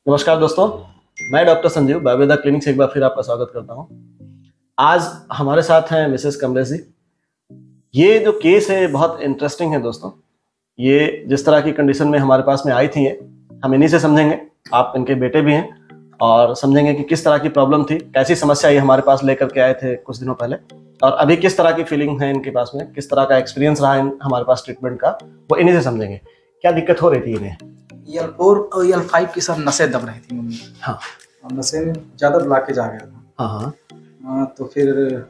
नमस्कार दोस्तों, मैं डॉक्टर संजीव बायोवेदा क्लिनिक से एक बार फिर आपका स्वागत करता हूं। आज हमारे साथ हैं मिसेस कमलेश जी। ये जो केस है बहुत इंटरेस्टिंग है दोस्तों। ये जिस तरह की कंडीशन में हमारे पास में आई थी हम इन्हीं से समझेंगे। आप इनके बेटे भी हैं और समझेंगे कि किस तरह की प्रॉब्लम थी, कैसी समस्या ये हमारे पास लेकर के आए थे कुछ दिनों पहले, और अभी किस तरह की फीलिंग है इनके पास में, किस तरह का एक्सपीरियंस रहा है हमारे पास ट्रीटमेंट का, वो इन्हीं से समझेंगे। क्या दिक्कत हो रही थी इन्हें? EL4 और EL5 की सब नसें दब रही थी मम्मी। हाँ, और नसें में ज़्यादा ब्लॉकेज आ गया था। हाँ, तो फिर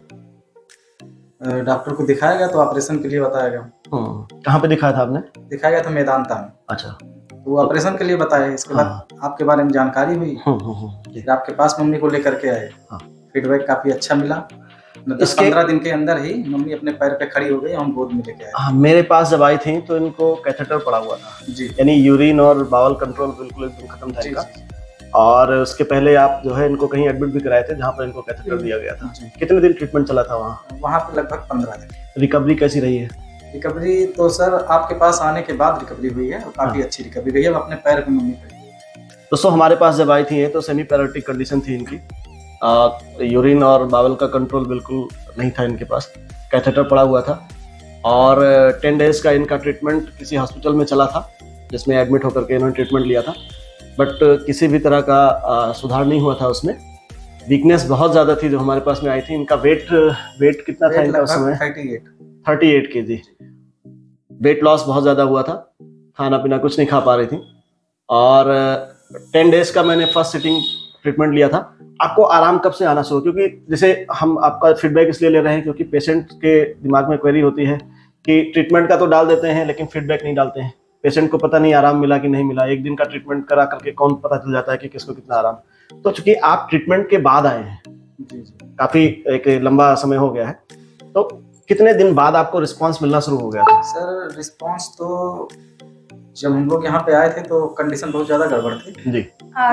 डॉक्टर को दिखाया गया तो ऑपरेशन के लिए बताया गया। कहाँ पे दिखाया था आपने? दिखाया गया था मेदांता में। अच्छा, तो वो ऑपरेशन के लिए बताया। इसके बाद आपके बारे में जानकारी हुई, फिर आपके पास मम्मी को लेकर के आए। फीडबैक काफ़ी अच्छा मिला। 10-15 दिन के अंदर ही मम्मी अपने पैर पे खड़ी हो गई, हम गोद में लेके आए। मेरे पास जब आई थी तो इनको कैथेटर पड़ा हुआ था जी, यानी यूरिन और बावल कंट्रोल बिल्कुल एकदम खत्म था इनका। और उसके पहले आप जो है इनको कहीं एडमिट भी कराए थे जहाँ पर इनको कैथेटर दिया गया था। कितने दिन ट्रीटमेंट चला था वहाँ पे? लगभग 15 दिन। रिकवरी कैसी रही है? रिकवरी तो सर आपके पास आने के बाद रिकवरी हुई है और काफ़ी अच्छी रिकवरी हुई है। अब अपने पैर पे मम्मी खड़ी है। दोस्तों, हमारे पास जब आई थी तो सेमी पैरालिटिक कंडीशन थी इनकी। यूरिन और बावल का कंट्रोल बिल्कुल नहीं था इनके पास, कैथेटर पड़ा हुआ था। और 10 डेज का इनका ट्रीटमेंट किसी हॉस्पिटल में चला था जिसमें एडमिट होकर के इन्होंने ट्रीटमेंट लिया था, बट किसी भी तरह का सुधार नहीं हुआ था उसमें। वीकनेस बहुत ज़्यादा थी जो हमारे पास में आई थी। इनका वेट कितना था इनका उस समय? 38 kg। वेट लॉस बहुत ज़्यादा हुआ था, खाना पीना कुछ नहीं खा पा रही थी। और 10 डेज का मैंने फर्स्ट सिटिंग ट्रीटमेंट लिया था। आपको आराम कब से आना शुरू? क्योंकि जैसे हम आपका फीडबैक इसलिए ले रहे हैं क्योंकि पेशेंट के दिमाग में क्वेरी होती है कि ट्रीटमेंट का तो डाल देते हैं लेकिन फीडबैक नहीं डालते हैं। पेशेंट को पता नहीं आराम मिला कि नहीं मिला। एक दिन का ट्रीटमेंट करा करके कौन पता चल जाता है कि किसको कितना आराम। तो चूंकि आप ट्रीटमेंट के बाद आए हैं, काफी एक लंबा समय हो गया है, तो कितने दिन बाद आपको रिस्पॉन्स मिलना शुरू हो गया था? सर रिस्पॉन्स तो जब हम लोग यहाँ पे आए थे तो कंडीशन बहुत ज्यादा गड़बड़ थी जी।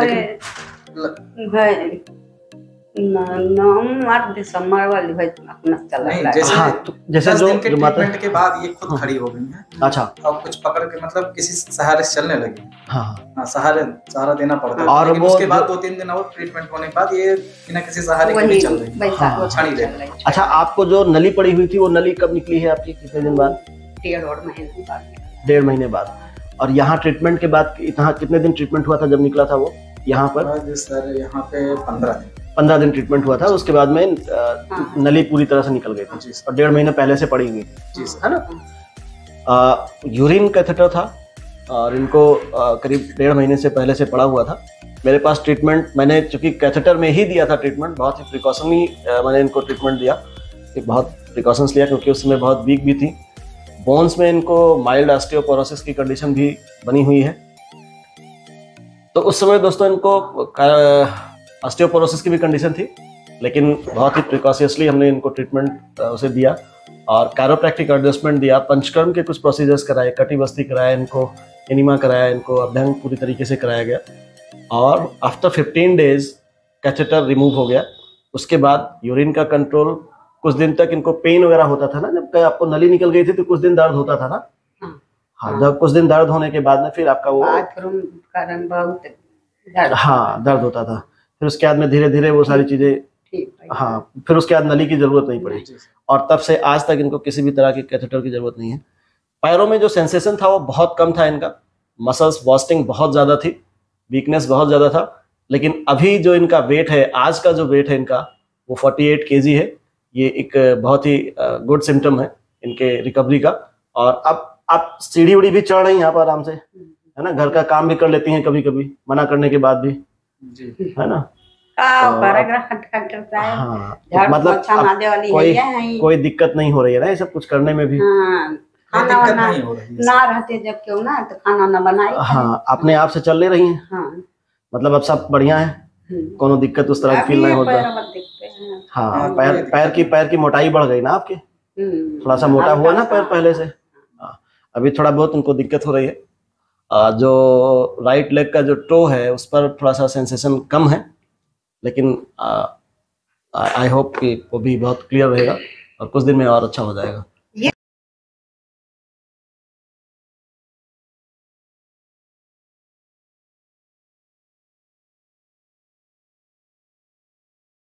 दिसंबर वाली अपना चला नहीं, जैसे तो जैसे जो ट्रीटमेंट के बाद ये खुद खड़ी हो गई है। अच्छा, और कुछ पकड़ के मतलब किसी सहारे से चलने लगी। हाँ, सहारा देना पड़ता है। और लेकिन उसके बाद 2-3 दिन और ट्रीटमेंट होने के बाद ये बिना किसी सहारे के नहीं चल रही, छड़ी रह रही। अच्छा, आपको जो नली पड़ी हुई थी वो नली कब निकली है आपकी? कितने दिन बाद? 1.5 महीने बाद। और यहाँ ट्रीटमेंट के बाद यहाँ कितने दिन ट्रीटमेंट हुआ था जब निकला था वो? यहाँ पर सर यहाँ पे 15 दिन ट्रीटमेंट हुआ था। उसके बाद में नली पूरी तरह से निकल गई थी और 1.5 महीने पहले से पड़ी हुई थी, है ना? यूरिन कैथेटर था और इनको करीब 1.5 महीने से पहले से पड़ा हुआ था। मेरे पास ट्रीटमेंट मैंने चूंकि कैथेटर में ही दिया था ट्रीटमेंट, बहुत ही प्रिकॉशनली मैंने इनको ट्रीटमेंट दिया। बहुत प्रिकॉशंस लिया क्योंकि उस समय बहुत वीक भी थी। बोन्स में इनको माइल्ड ऑस्टियोपोरोसिस की कंडीशन भी बनी हुई है। तो उस समय दोस्तों इनको ऑस्टियोपोरोसिस की भी कंडीशन थी, लेकिन बहुत ही प्रिकॉशियसली हमने इनको ट्रीटमेंट उसे दिया और कैरोप्रैक्टिक एडजस्टमेंट दिया। पंचकर्म के कुछ प्रोसीजर्स कराए, कटी बस्ती कराया, इनको एनिमा कराया, इनको अभ्यंग पूरी तरीके से कराया गया। और आफ्टर 15 डेज कैथेटर रिमूव हो गया। उसके बाद यूरिन का कंट्रोल, कुछ दिन तक इनको पेन वगैरह होता था ना, जब आपको नली निकल गई थी तो कुछ दिन दर्द होता था ना। हाँ, जब कुछ दिन दर्द होने के बाद में फिर आपका वो दर्द होता था। फिर उसके बाद में धीरे धीरे वो सारी चीजें, हाँ, फिर उसके बाद नली की जरूरत नहीं पड़ी और तब से आज तक इनको किसी भी तरह के कैथेटर की जरूरत नहीं है। पैरों में जो सेंसेशन था वो बहुत कम था इनका। मसल्स वास्टिंग बहुत ज्यादा थी, वीकनेस बहुत ज्यादा था। लेकिन अभी जो इनका वेट है, आज का जो वेट है इनका, वो 48 kg है। ये एक बहुत ही गुड सिम्टम है इनके रिकवरी का। और अब आप सीढ़ी उड़ी भी चढ़ रही हैं यहाँ पर आराम से, है ना? घर का काम भी कर लेती हैं कभी कभी, मना करने के बाद भी जी, है ना? हाँ, मतलब कोई दिक्कत नहीं हो रही है ना ये सब कुछ करने में भी? खाना ना रहते जब क्यों ना तो खाना ना बनाए। हाँ, अपने आप से चल ले रही हैं। मतलब अब सब बढ़िया है, कोनो दिक्कत उस तरह की फील नहीं होता। हाँ, पैर की मोटाई बढ़ गई ना आपकी, थोड़ा सा मोटा हुआ ना पैर पहले से। अभी थोड़ा बहुत उनको दिक्कत हो रही है। जो राइट लेग का जो टो है उस पर थोड़ा सा सेंसेशन कम है, लेकिन आई होप कि वो भी बहुत क्लियर रहेगा और कुछ दिन में और अच्छा हो जाएगा।